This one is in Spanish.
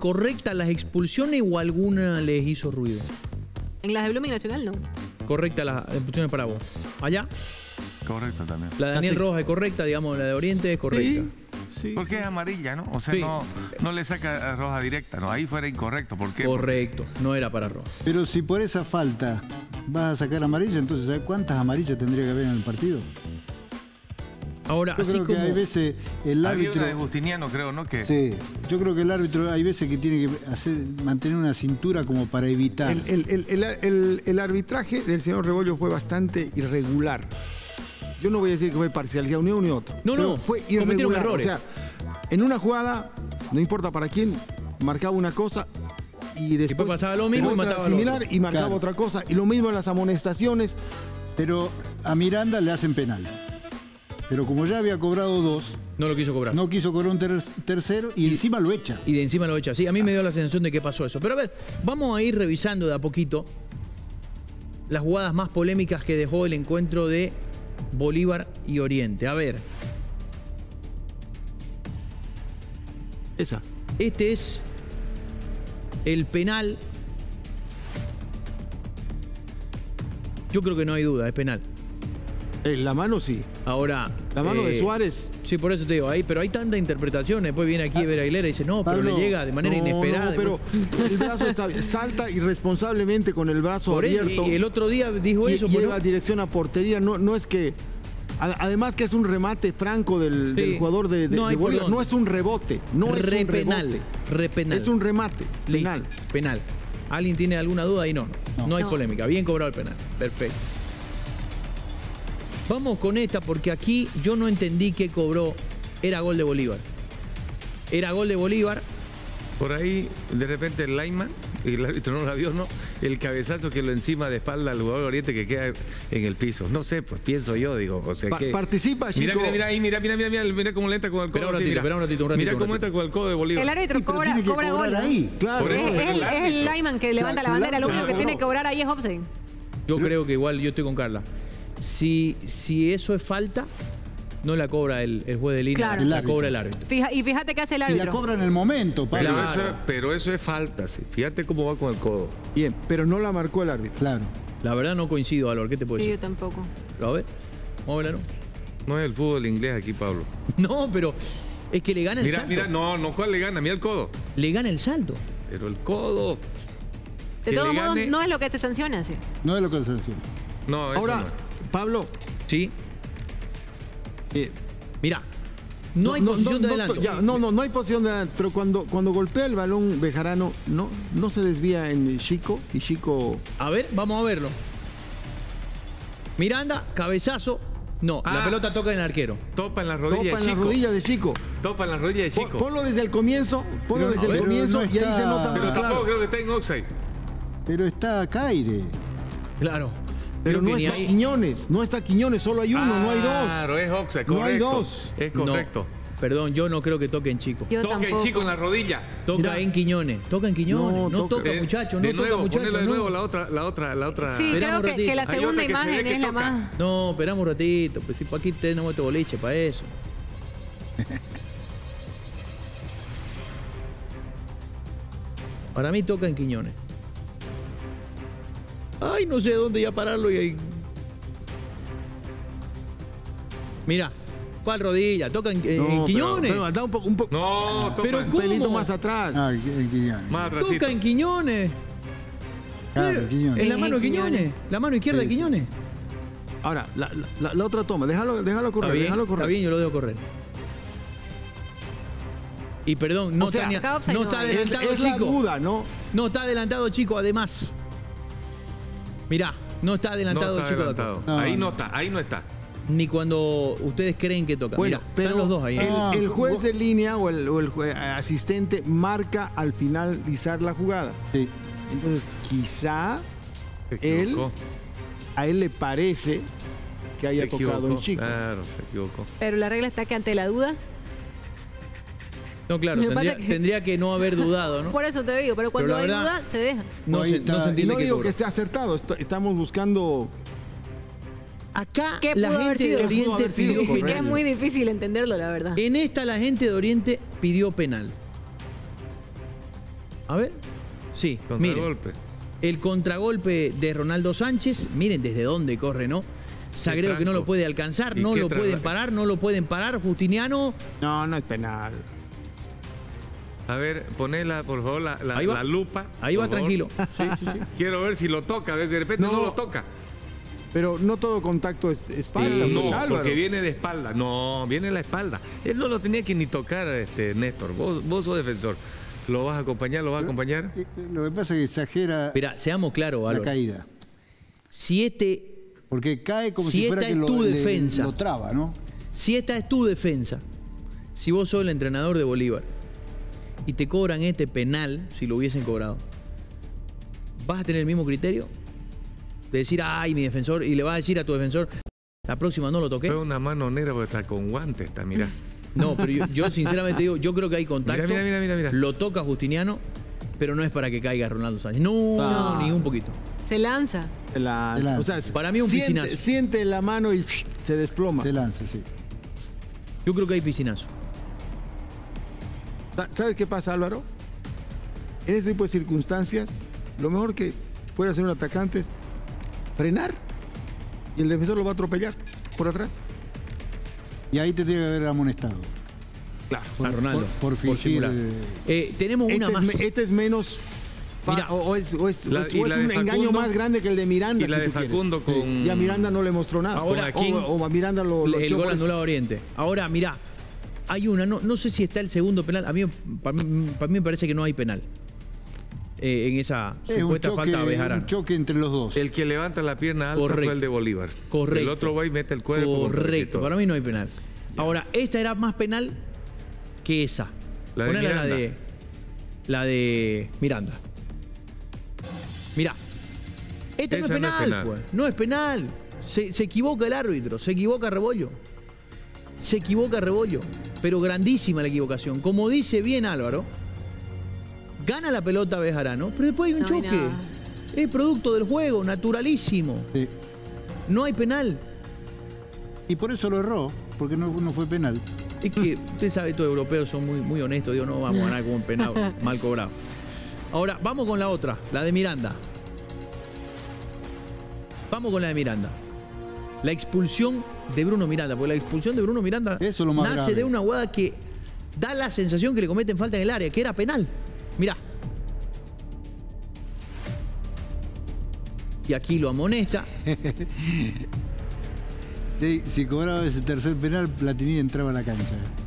correctas las expulsiones o alguna les hizo ruido? En las de Blooming Nacional no. Correcta las expulsiones para vos. ¿Allá? Correcto también. La de Daniel Rojas es correcta, digamos, la de Oriente es correcta. Sí. Porque es amarilla, ¿no? O sea, Sí. no le saca roja directa, ¿no? Ahí fuera incorrecto. ¿Por qué? Correcto, no era para Rojas. Pero si por esa falta vas a sacar amarilla, entonces ¿sabes cuántas amarillas tendría que haber en el partido? Ahora, Yo así creo que como... hay veces el Había árbitro... una de Justiniano, creo, ¿no? Que Sí, yo creo que el árbitro hay veces que tiene que mantener una cintura como para evitar. El arbitraje del señor Rebollo fue bastante irregular. Yo no voy a decir que fue parcialidad ni uno ni otro. No, pero no, fue cometieron irregular. errores. O sea, en una jugada, no importa para quién, marcaba una cosa y después pasaba lo mismo y otra mataba al similar otro. y marcaba Claro. otra cosa. Y lo mismo en las amonestaciones. Pero a Miranda le hacen penal. Pero como ya había cobrado 2, No lo quiso cobrar. no quiso cobrar un tercero y encima lo echa. Y de encima lo echa. Sí, a mí me dio la sensación de que pasó eso. Pero a ver, vamos a ir revisando de a poquito las jugadas más polémicas que dejó el encuentro de Bolívar y Oriente. A ver, Esa. este es el penal. Yo creo que no hay duda, es penal. La mano sí. Ahora. La mano de Suárez. Sí, por eso te digo, ahí, pero hay tanta interpretación. Después viene aquí Ever Aguilera y dice, no, pero Pablo, le llega de manera inesperada. No, pero el brazo está bien. Salta irresponsablemente con el brazo Por eso, abierto. y el otro día dijo y eso. lleva ¿no? dirección a portería. No es que. Además que es un remate franco del jugador de No hay por Bolívar. dónde. No es un rebote. No es un Repenal. rebote. Repenal. Es un remate. Listo, Penal. penal. ¿Alguien tiene alguna duda ahí? No hay No. polémica. Bien cobrado el penal. Perfecto. Vamos con esta porque aquí yo no entendí qué cobró. Era gol de Bolívar. Era gol de Bolívar. por ahí, de repente el lineman, y el árbitro no la vio, ¿no? El cabezazo que lo encima de espalda al jugador de Oriente que queda en el piso. No sé, pues pienso yo, digo. O sea, que... Participa, Mira, chico. mira cómo le entra con el codo. Espera un sí, ratito, mira. espera un ratito. Mira cómo entra con el codo de Bolívar. El árbitro Sí, pero cobra, tiene que cobra cobrar gol. ahí. Claro. Por eso, Es el árbitro. lineman que levanta la bandera. Lo único que tiene que cobrar ahí es offside. Yo creo que igual yo estoy con Carla. Si eso es falta, no la cobra el juez de línea, Claro. la cobra el árbitro. Y fíjate qué hace el Y la árbitro. cobra en el momento, Pablo. Pero eso es falta, sí. Fíjate cómo va con el codo. Bien, pero no la marcó el árbitro. Claro. La verdad no coincido, Valor. ¿Qué te puedo Sí, yo decir? tampoco. Pero a ver, vamos a verla, ¿no? No es el fútbol inglés aquí, Pablo. No, pero es que le gana el Mira, salto. mira, no, ¿cuál le gana? Mira el codo. Le gana el salto. Pero el codo. De Que todos le modos, gane- no es lo que se sanciona, sí. No es lo que se decía. No, eso Ahora, no. Pablo, ¿Sí? eh, Mira, no hay posición de adelanto. No hay posición de adelanto, pero cuando golpea el balón Bejarano, no se desvía en Chico y Chico. A ver, vamos a verlo. Miranda, cabezazo. No, la Ah. pelota toca en el arquero. Topa en la Topa rodilla en de la Chico. rodilla de Chico. Topa en la rodilla de Chico. Ponlo desde el comienzo, Pero desde no, el pero comienzo no y ahí está- se nota Pero más tampoco claro. creo que está en offside. Pero está Caire. Claro. Pero Creo que no ni está ahí- Quiñones, no está Quiñones, solo hay uno, no hay dos. Claro, es offside, No hay correcto. dos. Es correcto. No, perdón, yo no creo que toque en Chico. Yo Toca en tampoco. Chico en la rodilla. Toca Mira. en Quiñones. Toca en Quiñones. No, No, toca. toca, muchachos. De No toca, nuevo, muchachos. ponele de no. nuevo la otra. Sí, Esperamos creo un que ratito. la Hay segunda otra que se ve imagen que es la toca. más. No, esperamos un ratito. Pues si para aquí tenemos este boliche para eso. Para mí toca en Quiñones. Ay, no sé dónde ya pararlo y ahí. Mira, ¿cuál rodilla? Toca en No, Quiñones. pero da un poco No, topa Pero en- ¿cómo? pelito más atrás. Ah, el Quiñones. más atrásito. Toca en Quiñones. Claro, el Quiñones. En la En mano de Quiñones. Quiñones. La mano izquierda de Sí, sí. Quiñones. Ahora, la otra toma, déjalo Está correr, bien, déjalo está correr. bien, yo lo dejo correr. Y perdón, no O sea, está, ni- acá offside no no está hay. adelantado Es la Chico. duda, ¿no? No está adelantado Chico, además. Mirá, no está No adelantado está Chico. de adelantado. acuerdo. No, Ahí no. no está, ahí no está. Ni cuando ustedes creen que toca. Bueno, Mirá, pero están los dos ahí. el juez de línea o el asistente marca al finalizar la jugada. Sí. Entonces, quizá Se equivocó. a él le parece que haya Se tocado equivocó. en Chico. Claro, se equivocó. Pero la regla está que ante la duda. No, claro, Me pasa tendría que no haber dudado, ¿no? Por eso te digo, pero cuando la hay verdad- duda, se deja. No, Ahí se, está. no se Y entiende no que digo cobró. que esté acertado, estamos buscando. Acá ¿Qué la pudo haber gente de sido? ¿Qué pudo Oriente haber sido? pidió Que Correcto. es penal. muy difícil entenderlo, la verdad. En esta la gente de Oriente pidió penal. A ver. Sí, miren. Contragolpe. El contragolpe de Ronaldo Sánchez. Miren desde dónde corre, ¿no? Sagredo que no lo puede alcanzar, ¿Y no qué lo pueden parar, no lo pueden parar. Justiniano. No, no es penal. A ver, ponela, por favor, Ahí va. la lupa. Ahí va, por favor. tranquilo. Sí, sí, sí. Quiero ver si lo toca, de repente no, No. lo toca. Pero no todo contacto es falta, pues, No, Álvaro. porque viene de espalda. No, viene en la espalda. Él no lo tenía que ni tocar, Néstor. Vos sos defensor. ¿Lo vas a acompañar? ¿Lo vas a acompañar? Lo que pasa es que exagera Mira, seamos claros, la Álvaro. caída. Si Porque cae como Si si fuera esta que es tu defensa. lo traba, ¿no? esta es tu defensa, si vos sos el entrenador de Bolívar y te cobran este penal, si lo hubiesen cobrado, ¿vas a tener el mismo criterio? De decir, ay, mi defensor, y le vas a decir a tu defensor, la próxima no lo toqué. Fue una mano negra porque está con guantes, está, mirá. No, pero yo sinceramente digo, yo creo que hay contacto. Mira. Lo toca Justiniano, pero no es para que caiga Ronaldo Sánchez. No, No. ni un poquito. Se lanza. O sea, Para mí un piscinazo. Siente la mano y se desploma. Se lanza, sí. Yo creo que hay piscinazo. ¿Sabes qué pasa, Álvaro? En este tipo de circunstancias, lo mejor que puede hacer un atacante es frenar y el defensor lo va a atropellar por atrás. Y ahí te tiene que haber amonestado. Claro. A Ronaldo. Por fingir, simular. Tenemos una más. Este es menos... Mira, o es y la un de engaño Facundo, más grande que el de Miranda. y la si de tú quieres. Facundo con- Sí. Y a Miranda no le mostró nada. Ahora, o a Miranda lo el echó gol por eso. anulado a Oriente. Ahora, mirá, hay una, no sé si está el segundo penal. Para mí me parece que no hay penal. En esa Es un supuesta falta a Bejarano. un choque entre los dos. El que levanta la pierna alta Correcto. fue el de Bolívar. Correcto. El otro va y mete el cuerpo. con Correcto, cabecito. para mí no hay penal. Ahora, esta era más penal que esa. La de Ponela Miranda. la de Miranda. Mirá. Esta no es Esa no es penal, penal. pues. No es penal. Se equivoca el árbitro, se equivoca Rebollo. Se equivoca Rebollo. Pero grandísima la equivocación. Como dice bien Álvaro, gana la pelota Bejarano, pero después hay un No hay choque. nada. Es producto del juego, naturalísimo. Sí. No hay penal. Y por eso lo erró, porque no fue penal. Es que usted sabe, estos europeos son muy honestos. Digo, no vamos a ganar con un penal mal cobrado. Ahora, vamos con la otra, la de Miranda. Vamos con la de Miranda. La expulsión de Bruno Miranda. Porque la expulsión de Bruno Miranda Eso es lo más nace grave. de una jugada que da la sensación que le cometen falta en el área, que era penal. Mirá. Y aquí lo amonesta. Si cobraba ese tercer penal, Platini entraba a la cancha.